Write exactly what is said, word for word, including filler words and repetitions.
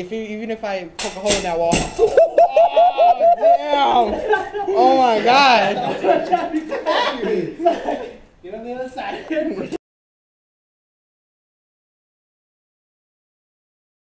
if you, even if I poke a hole in that wall. Oh damn! Oh my god! Get on the other side.